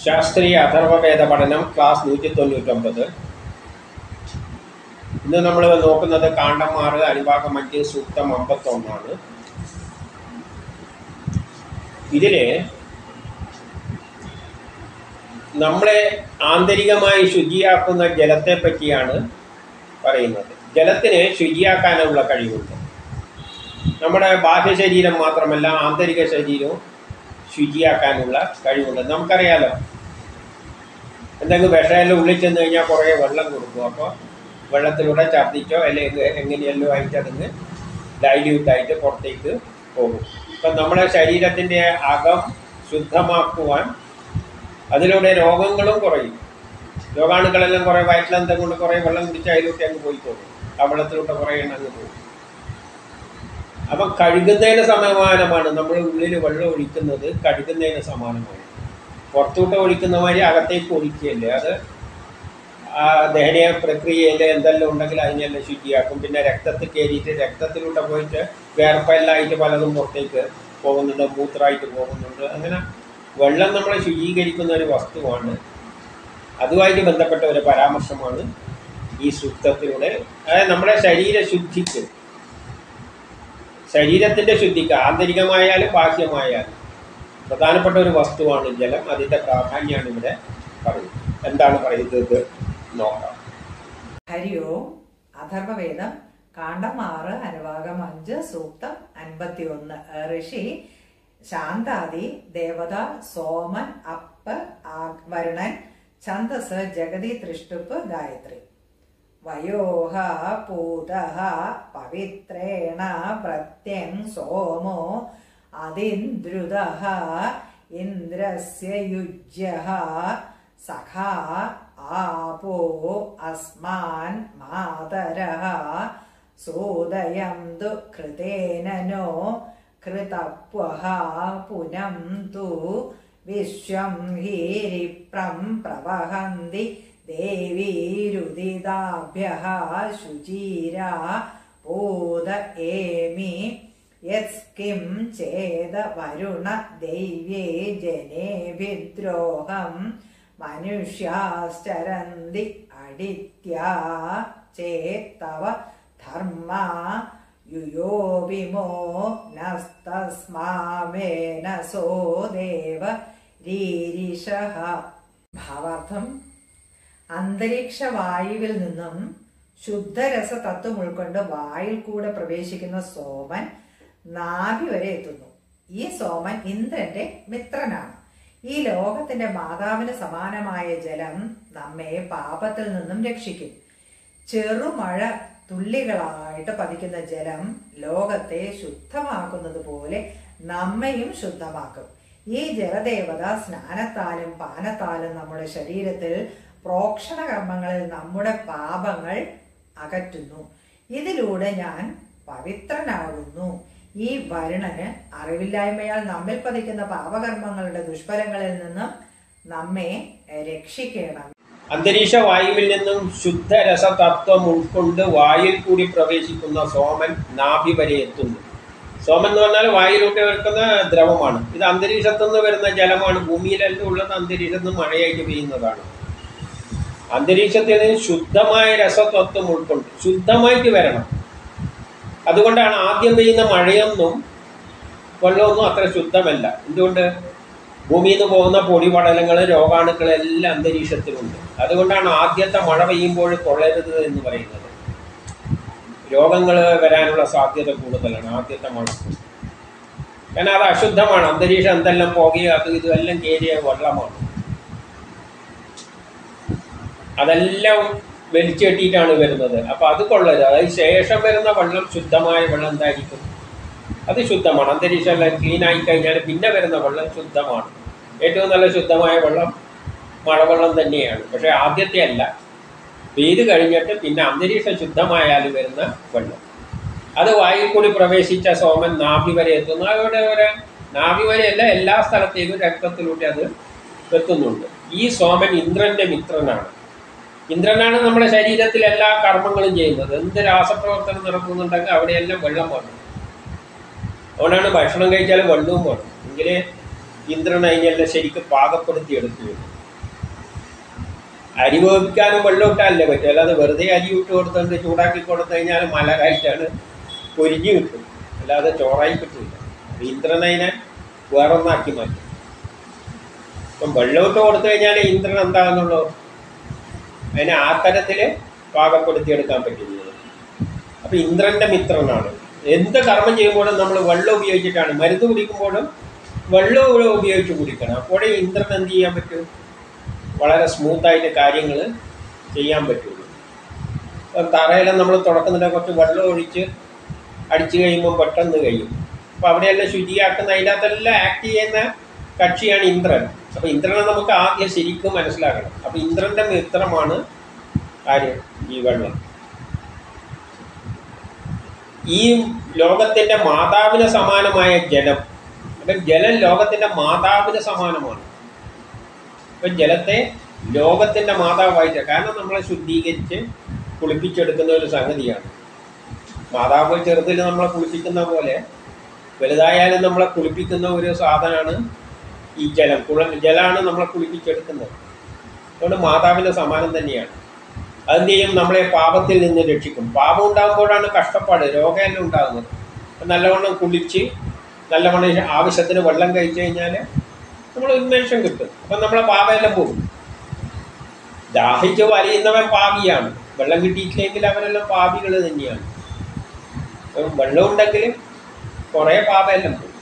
ശാസ്ത്രീയ അഥർവവേദ പഠനം ക്ലാസ് 199. ഇന്ന് നമ്മൾ നോക്കുന്നത് കാണ്ഡം 6 അനുഭാഗം 5 സൂക്തം 51. ഇതില് നമ്മളെ ആന്തരികമായി ശുചിയാക്കുന്ന ജലത്തെ പറ്റിയാണ് പറയുന്നത്. ജലത്തിന് ശുചിയാക്കാനുള്ള കഴിവുണ്ട്. നമ്മുടെ ബാഹ്യ ശരീരം മാത്രമല്ല, ആന്തരിക ശരീരവും ശുചിയാക്കാനുള്ള കഴിവുണ്ട്. നമുക്കറിയാലോ, എന്തെങ്കിലും വിഷമെല്ലാം ഉള്ളിൽ ചെന്ന് കഴിഞ്ഞാൽ കുറേ വെള്ളം കൊടുക്കും. അപ്പോൾ വെള്ളത്തിലൂടെ ഛർദ്ദിച്ചോ അല്ലെങ്കിൽ എങ്ങനെയല്ലോ ആയിട്ട് അതിന് ഡൈല്യൂട്ടായിട്ട് പുറത്തേക്ക് പോകും. ഇപ്പം നമ്മുടെ ശരീരത്തിൻ്റെ അകം ശുദ്ധമാക്കുവാൻ അതിലൂടെ രോഗങ്ങളും കുറയും. രോഗാണുക്കളെല്ലാം കുറേ വയറ്റിലെന്തും കൊണ്ട് കുറേ വെള്ളം കുടിച്ച് അതിലൂടെ അങ്ങ് പോയി പോകും. ആ വെള്ളത്തിലൂടെ കുറേ എണ്ണം അങ്ങ് പോകും. അപ്പം കഴുകുന്നതിന് സമാനമാണ്. നമ്മൾ ഉള്ളിൽ വെള്ളം ഒഴിക്കുന്നത് കഴുകുന്നതിന് സമാനമാണ്. പുറത്തോട്ട് ഒഴിക്കുന്ന മാതിരി അകത്തേക്ക് ഒഴിക്കുകയല്ലേ. അത് ആ ദഹനീയ പ്രക്രിയയിൽ എന്തെല്ലാം ഉണ്ടെങ്കിൽ അതിനെല്ലാം ശുചിയാക്കും. പിന്നെ രക്തത്തിൽ കയറിയിട്ട് രക്തത്തിലൂടെ പോയിട്ട് വേർപ്പെല്ലായിട്ട് പലതും പുറത്തേക്ക് പോകുന്നുണ്ട്, മൂത്രമായിട്ട് പോകുന്നുണ്ട്. അങ്ങനെ വെള്ളം നമ്മളെ ശുചീകരിക്കുന്ന ഒരു വസ്തുവാണ്. അതുമായിട്ട് ബന്ധപ്പെട്ട ഒരു പരാമർശമാണ് ഈ സൂക്തത്തിലൂടെ. അതായത് നമ്മുടെ ശരീരശുദ്ധിക്ക്, ശരീരത്തിൻ്റെ ശുദ്ധിക്ക് ആന്തരികമായാലും ബാഹ്യമായാലും പ്രധാനപ്പെട്ട ഒരു വസ്തുവാണ് ജലം. അതിൻ്റെ പ്രാധാന്യമാണ് ഇവിടെ പറയുന്നത്. എന്താണ് പറയുന്നത് നോക്കാം. ഹരി ഓം. അഥർവവേദം കാണ്ഡം 6 അനുഭാഗം 5 സൂക്തം 51. ഋഷി ശാന്താദി ദേവത സോമൻ അപ്പ് വരുണൻ ഛന്ദസ് ജഗതി തൃഷ്ടുപ്പ് ഗായത്രി. വയോഹ പൂതഃ പവിത്രേണ പ്രത്യങ് സോമോ അതിന്ദ്രുതഃ ഇന്ദ്രസ്യ യുജ്യഃ സഖാ ആപോ അസ്മാൻ മാതരഃ സോദയം ദുഃഖൃതേന നോ കൃതപ്വഃ പുനം തു വിശ്വം ഹീരിപ്രം പ്രവഹന്തി ദേവീരുദിതാഭ്യഃ ശുചീരാ പൂത ഏമി യത്കിം ചേദ വരുണ ദൈവ്യേ ജനേഭിദ്രോഹം മനുഷ്യാശ്ചരന്തി അടിത്യാ ചേത്തവ ധർമ്മ യുയോവിമോ നസ്തസ്മാവേന സോ ദേവ രീരിഷഃ. ഭാവാർത്ഥം: അന്തരീക്ഷ വായുവിൽ നിന്നും ശുദ്ധരസ തത്വം ഉൾക്കൊണ്ട് വായിൽ കൂടെ പ്രവേശിക്കുന്ന സോമൻ നാഭി വരെ എത്തുന്നു. ഈ സോമൻ ഇന്ദ്രന്റെ മിത്രനാണ്. ഈ ലോകത്തിന്റെ മാതാവിന് സമാനമായ ജലം നമ്മെ പാപത്തിൽ നിന്നും രക്ഷിക്കും. ചെറുമഴ തുള്ളികളായിട്ട് പതിക്കുന്ന ജലം ലോകത്തെ ശുദ്ധമാക്കുന്നത് പോലെ നമ്മയും ശുദ്ധമാക്കും. ഈ ജലദേവത സ്നാനത്താലും പാനത്താലും നമ്മുടെ ശരീരത്തിൽ പ്രോക്ഷണ കർമ്മങ്ങളിൽ നമ്മുടെ പാപങ്ങൾ അകറ്റുന്നു. ഇതിലൂടെ ഞാൻ പവിത്രനാകുന്നു. ഈ വരുണന് അറിവില്ലായ്മയാൽ നമ്മിൽ പതിക്കുന്ന പാപകർമ്മങ്ങളുടെ ദുഷ്ഫലങ്ങളിൽ നിന്നും നമ്മെ രക്ഷിക്കണം. അന്തരീക്ഷ വായുവിൽ നിന്നും ശുദ്ധരസ തത്വം ഉൾക്കൊണ്ട് വായിൽ കൂടി പ്രവേശിക്കുന്ന സോമൻ നാഭി വരെ എത്തുന്നു. സോമൻ എന്ന് പറഞ്ഞാൽ വായിലൂടെ വരുന്ന ദ്രവമാണ്. ഇത് അന്തരീക്ഷത്തു നിന്ന് വരുന്ന ജലമാണ്. ഭൂമിയിലെല്ലാം ഉള്ളത് അന്തരീക്ഷത്തിൽ നിന്ന് മഴയായിട്ട് പെയ്യുന്നതാണ്. അന്തരീക്ഷത്തിൽ നിന്ന് ശുദ്ധമായ രസതത്വം ഉൾക്കൊണ്ട് ശുദ്ധമായിട്ട് വരണം. അതുകൊണ്ടാണ് ആദ്യം പെയ്യുന്ന മഴയൊന്നും വെള്ളമൊന്നും അത്ര ശുദ്ധമല്ല. എന്തുകൊണ്ട്? ഭൂമിയിൽ നിന്ന് പോകുന്ന പൊടിപടലങ്ങൾ, രോഗാണുക്കളെല്ലാം അന്തരീക്ഷത്തിലുണ്ട്. അതുകൊണ്ടാണ് ആദ്യത്തെ മഴ പെയ്യുമ്പോൾ കൊള്ളരുത് എന്ന് പറയുന്നത്. രോഗങ്ങൾ വരാനുള്ള സാധ്യത കൂടുതലാണ് ആദ്യത്തെ മഴ. കാരണം അത് അശുദ്ധമാണ്. അന്തരീക്ഷം എന്തെല്ലാം പോകുകയോ അത് ഇതെല്ലാം കയറിയ വെള്ളമാണ്. അതെല്ലാം വലിച്ചു കെട്ടിയിട്ടാണ് വരുന്നത്. അപ്പോൾ അത് കൊള്ളരുത്. അതായത് ശേഷം വരുന്ന വെള്ളം, ശുദ്ധമായ വെള്ളം എന്തായിരിക്കും? അത് ശുദ്ധമാണ്. അന്തരീക്ഷം എല്ലാം ക്ലീൻ ആയി കഴിഞ്ഞാൽ പിന്നെ വരുന്ന വെള്ളം ശുദ്ധമാണ്. ഏറ്റവും നല്ല ശുദ്ധമായ വെള്ളം മഴവെള്ളം തന്നെയാണ്. പക്ഷേ ആദ്യത്തെ അല്ല, പെയ്ത് കഴിഞ്ഞിട്ട് പിന്നെ അന്തരീക്ഷം ശുദ്ധമായാൽ വരുന്ന വെള്ളം. അത് വായിൽ കൂടി പ്രവേശിച്ച സോമൻ നാഭി വരെ എത്തുന്നു. അവിടെ ഒരു നാഭി വരെയല്ല, എല്ലാ സ്ഥലത്തേക്കും രക്തത്തിലൂടെ അത് എത്തുന്നുണ്ട്. ഈ സോമൻ ഇന്ദ്രന്റെ മിത്രനാണ്. ഇന്ദ്രനാണ് നമ്മുടെ ശരീരത്തിൽ എല്ലാ കർമ്മങ്ങളും ചെയ്യുന്നത്. എന്ത് രാസപ്രവർത്തനം നടക്കുന്നുണ്ടെങ്കിൽ അവിടെയെല്ലാം വെള്ളം വേണം. അതുകൊണ്ടാണ് ഭക്ഷണം കഴിച്ചാലും വെള്ളവും വേണം. എങ്കിലേ ഇന്ദ്രൻ അതിനെല്ലാം ശരിക്കും പാകപ്പെടുത്തി എടുക്കുകയുള്ളൂ. അരി വേവിക്കാനും വെള്ളം ഇട്ടാലല്ലേ പറ്റും, അല്ലാതെ വെറുതെ അരി ഇട്ട് കൊടുത്തുകൊണ്ട് ചൂടാക്കി കൊടുത്തു കഴിഞ്ഞാൽ മലരായിട്ടാണ് പൊരിഞ്ഞു കിട്ടും, അല്ലാതെ ചോറായി കിട്ടില്ല. ഇന്ദ്രൻ അതിനെ വേറൊന്നാക്കി മാറ്റും. ഇപ്പം വെള്ളം ഇട്ട് കൊടുത്തു കഴിഞ്ഞാൽ ഇന്ദ്രൻ എന്താണെന്നുള്ളൂ അതിനെ ആ തരത്തിൽ പാകപ്പെടുത്തിയെടുക്കാൻ പറ്റുന്നത്. അപ്പം ഇന്ദ്രൻ്റെ മിത്രനാണ്. എന്ത് കർമ്മം ചെയ്യുമ്പോഴും നമ്മൾ വെള്ളം ഉപയോഗിച്ചിട്ടാണ്, മരുന്ന് കുടിക്കുമ്പോഴും വെള്ളം ഉപയോഗിച്ച് കുടിക്കണം. അപ്പോഴേ ഇന്ദ്രൻ എന്ത് ചെയ്യാൻ പറ്റും, വളരെ സ്മൂത്തായിട്ട് കാര്യങ്ങൾ ചെയ്യാൻ പറ്റുള്ളൂ. ഇപ്പം തറയെല്ലാം നമ്മൾ തുടക്കുന്നില്ല, കുറച്ച് വെള്ളം ഒഴിച്ച് അടിച്ചു കഴിയുമ്പോൾ പെട്ടെന്ന് കഴിയും. അപ്പോൾ അവിടെയെല്ലാം ശുചിയാക്കുന്ന അതിനകത്തെല്ലാം ആക്ട് ചെയ്യുന്ന കക്ഷിയാണ് ഇന്ദ്രൻ. അപ്പോൾ ഇന്ദ്രനെ നമുക്ക് ആദ്യം ശരിക്കും മനസ്സിലാക്കണം. അപ്പോൾ ഇന്ദ്രൻ്റെ മിത്രമാണ് ആര്, ഈ വെള്ളം. ഈ ലോകത്തിൻ്റെ മാതാവിന് സമാനമായ ജലം, അപ്പം ജലം ലോകത്തിൻ്റെ മാതാവിന് സമാനമാണ്. ഇപ്പം ജലത്തെ ലോകത്തിൻ്റെ മാതാവായിട്ട്, കാരണം നമ്മളെ ശുദ്ധീകരിച്ച് കുളിപ്പിച്ചെടുക്കുന്ന ഒരു സംഗതിയാണ്. മാതാവ് ചെറുതിൽ നമ്മളെ കുളിപ്പിക്കുന്ന പോലെ വലുതായാലും നമ്മളെ കുളിപ്പിക്കുന്ന ഒരു സാധനമാണ് ഈ ജലം. ജലമാണ് നമ്മളെ കുളിപ്പിച്ചെടുക്കുന്നത്. അതുകൊണ്ട് മാതാവിൻ്റെ സമാനം തന്നെയാണ്. അതെന്ത് ചെയ്യും, നമ്മളെ പാപത്തിൽ നിന്ന് രക്ഷിക്കും. പാപം ഉണ്ടാകുമ്പോഴാണ് കഷ്ടപ്പാട്, രോഗമെല്ലാം ഉണ്ടാകുന്നത്. നല്ലവണ്ണം കുളിച്ച് നല്ലവണ്ണം ആവശ്യത്തിന് വെള്ളം കഴിച്ചു കഴിഞ്ഞാൽ നമ്മൾ ഉന്മേഷം കിട്ടും. അപ്പം നമ്മളെ പാപമെല്ലാം പോകും. ദാഹിച്ച് വലയുന്നവൻ പാപിയാണ്, വെള്ളം കിട്ടിയിട്ടില്ലെങ്കിൽ അവരെല്ലാം പാപികൾ തന്നെയാണ്. വെള്ളം ഉണ്ടെങ്കിൽ കുറേ പാപമെല്ലാം പോകും.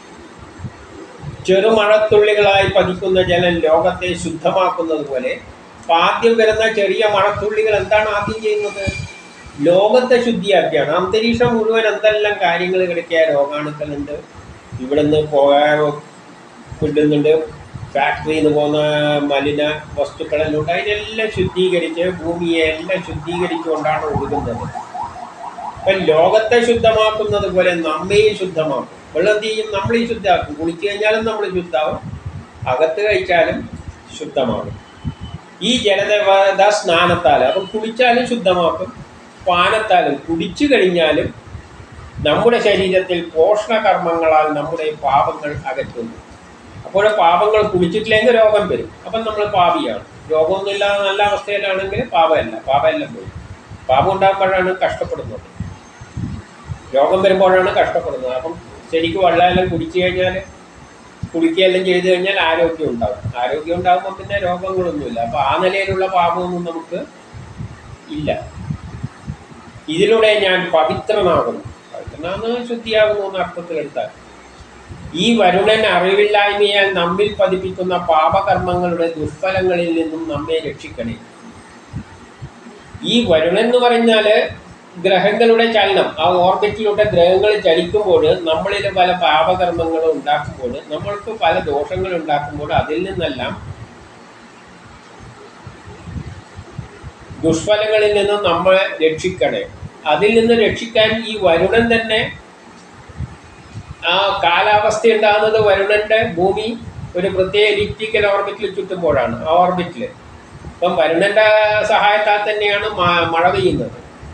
ചെറുമഴത്തുള്ളികളായി പതിക്കുന്ന ജലം ലോകത്തെ ശുദ്ധമാക്കുന്നത് പോലെ ആദ്യം വരുന്ന ചെറിയ മഴത്തുള്ളികൾ എന്താണ് ആദ്യം ചെയ്യുന്നത്, ലോകത്തെ ശുദ്ധിയാക്കിയാണ്. അന്തരീക്ഷം മുഴുവൻ എന്തെല്ലാം കാര്യങ്ങൾ കിടക്കിയ രോഗാണുക്കളുണ്ട്, ഇവിടെ നിന്ന് പോകാൻ വിടുന്നുണ്ട്, ഫാക്ടറിയിൽ നിന്ന് പോകുന്ന മലിന വസ്തുക്കളെല്ലാം ഉണ്ട്, അതിനെല്ലാം ശുദ്ധീകരിച്ച് ഭൂമിയെ എല്ലാം ശുദ്ധീകരിച്ചുകൊണ്ടാണ് ഒഴുകുന്നത്. അപ്പം ലോകത്തെ ശുദ്ധമാക്കുന്നത് പോലെ നമ്മയും ശുദ്ധമാക്കും. വെള്ളം ചെയ്യും, നമ്മളീ ശുദ്ധമാക്കും. കുളിച്ചു കഴിഞ്ഞാലും നമ്മൾ ശുദ്ധമാവും, അകത്ത് കഴിച്ചാലും ശുദ്ധമാകും. ഈ ജലദേവത സ്നാനത്താൽ, അപ്പം കുളിച്ചാലും ശുദ്ധമാക്കും, പാനത്താലും കുടിച്ചു കഴിഞ്ഞാലും നമ്മുടെ ശരീരത്തിൽ പോഷണകർമ്മങ്ങളാൽ നമ്മുടെ പാപങ്ങൾ അകറ്റുന്നു. അപ്പോൾ പാപങ്ങൾ കുളിച്ചിട്ടില്ലെങ്കിൽ രോഗം വരും. അപ്പം നമ്മൾ പാപിയാണ്. രോഗമൊന്നുമില്ലാതെ നല്ല അവസ്ഥയിലാണെങ്കിൽ പാപമെല്ലാം പോയി. പാപം ഉണ്ടാകുമ്പോഴാണ് കഷ്ടപ്പെടുന്നത്, രോഗം വരുമ്പോഴാണ് കഷ്ടപ്പെടുന്നത്. അപ്പം ശരിക്കും വെള്ളമെല്ലാം കുടിച്ചു കഴിഞ്ഞാൽ, കുടിക്കുകയെല്ലാം ചെയ്തു കഴിഞ്ഞാൽ ആരോഗ്യം ഉണ്ടാകും. ആരോഗ്യം ഉണ്ടാകുമ്പോൾ പിന്നെ രോഗങ്ങളൊന്നുമില്ല. അപ്പോൾ ആ നിലയിലുള്ള പാപമൊന്നും നമുക്ക് ഇല്ല. ഇതിലൂടെ ഞാൻ പവിത്രനാകുന്നു. പവിത്രനാകുന്ന ശുദ്ധിയാകുന്നു എന്ന അർത്ഥത്തിലെടുത്താൽ, ഈ വരുണൻ അറിവില്ലായ്മയാൽ നമ്മിൽ പതിപ്പിക്കുന്ന പാപകർമ്മങ്ങളുടെ ദുഷ്ഫലങ്ങളിൽ നിന്നും നമ്മെ രക്ഷിക്കണേ. ഈ വരുണൻ എന്ന് പറഞ്ഞാൽ ഗ്രഹങ്ങളുടെ ചലനം, ആ ഓർബിറ്റിലൂടെ ഗ്രഹങ്ങൾ ചലിക്കുമ്പോൾ നമ്മളിൽ പല പാപകർമ്മങ്ങളും ഉണ്ടാക്കുമ്പോൾ, നമ്മൾക്ക് പല ദോഷങ്ങൾ ഉണ്ടാക്കുമ്പോൾ അതിൽ നിന്നെല്ലാം ദുഷ്ഫലങ്ങളിൽ നിന്നും നമ്മളെ രക്ഷിക്കണേ. അതിൽ നിന്ന് രക്ഷിക്കാൻ ഈ വരുണൻ തന്നെ, ആ കാലാവസ്ഥ ഉണ്ടാകുന്നത് വരുണൻ്റെ ഭൂമി ഒരു പ്രത്യേക എലിപ്റ്റിക്കൽ ഓർബിറ്റിൽ ചുറ്റുമ്പോഴാണ്. ആ ഓർബിറ്റിൽ ഇപ്പം വരുണൻ്റെ സഹായത്താൽ തന്നെയാണ് മഴ പെയ്യുന്നത്.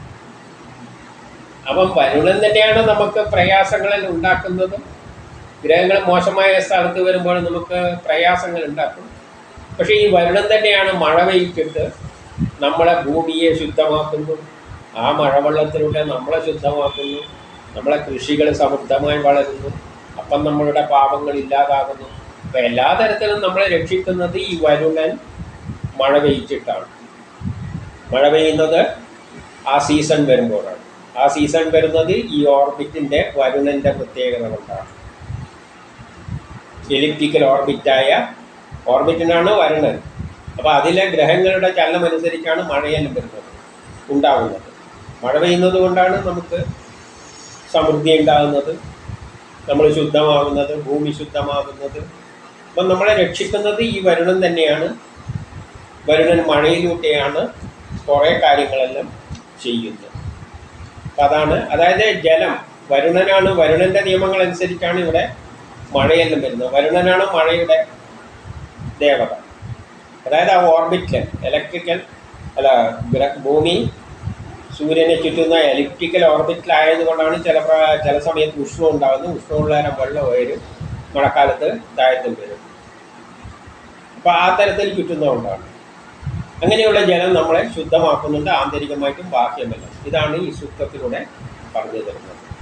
അപ്പം വരുണൻ തന്നെയാണ് നമുക്ക് പ്രയാസങ്ങളിൽ ഉണ്ടാക്കുന്നതും. ഗ്രഹങ്ങൾ മോശമായ സ്ഥലത്ത് വരുമ്പോൾ നമുക്ക് പ്രയാസങ്ങൾ ഉണ്ടാക്കും. പക്ഷേ ഈ വരുണൻ തന്നെയാണ് മഴ പെയ്ച്ചിട്ട് നമ്മളെ ഭൂമിയെ ശുദ്ധമാക്കുന്നു. ആ മഴവെള്ളത്തിലൂടെ നമ്മളെ ശുദ്ധമാക്കുന്നു. നമ്മളെ കൃഷികൾ സമൃദ്ധമായി വളരുന്നു. അപ്പം നമ്മളുടെ പാപങ്ങൾ ഇല്ലാതാകുന്നു. അപ്പം എല്ലാ തരത്തിലും നമ്മളെ രക്ഷിക്കുന്നത് ഈ വരുണൻ മഴ പെയ്ച്ചിട്ടാണ്. മഴ പെയ്യുന്നത് ആ സീസൺ വരുമ്പോഴാണ്. ആ സീസൺ വരുന്നത് ഈ ഓർബിറ്റിൻ്റെ വരുണൻ്റെ പ്രത്യേകത കൊണ്ടാണ്. എലിപ്റ്റിക്കൽ ഓർബിറ്റിനാണ് വരുണൻ. അപ്പോൾ അതിലെ ഗ്രഹങ്ങളുടെ ചലനമനുസരിച്ചാണ് മഴയെല്ലാം വരുന്നത്, ഉണ്ടാകുന്നത്. മഴ പെയ്യുന്നത് കൊണ്ടാണ് നമുക്ക് സമൃദ്ധി ഉണ്ടാകുന്നത്, നമ്മൾ ശുദ്ധമാകുന്നത്, ഭൂമി ശുദ്ധമാകുന്നത്. അപ്പം നമ്മളെ രക്ഷിക്കുന്നത് ഈ വരുണൻ തന്നെയാണ്. വരുണൻ മഴയിലൂടെയാണ് കുറേ കാര്യങ്ങളെല്ലാം ചെയ്യുന്നത്. അപ്പം അതാണ്, അതായത് ജലം വരുണനാണ്. വരുണൻ്റെ നിയമങ്ങൾ അനുസരിച്ചാണ് ഇവിടെ മഴയെല്ലാം വരുന്നത്. വരുണനാണ് മഴയുടെ ദേവത. അതായത് ആ ഓർബിറ്റിൽ ഭൂമി സൂര്യനെ ചുറ്റുന്ന എലിപ്റ്റിക്കൽ ഓർബിറ്റിലായതുകൊണ്ടാണ് ചില സമയത്ത് ഉഷ്ണം ഉണ്ടാകുന്നത്. ഉഷ്ണമുള്ള വെള്ളം ഉയരും, മഴക്കാലത്ത് താഴത്തും വരും. അപ്പം ആ തരത്തിൽ ചുറ്റുന്നതുകൊണ്ടാണ്. അങ്ങനെയുള്ള ജലം നമ്മളെ ശുദ്ധമാക്കുന്നുണ്ട്, ആന്തരികമായിട്ടും ബാഹ്യമല്ല. ഇതാണ് ഈ സൂക്തത്തിലൂടെ പറഞ്ഞു തരുന്നത്.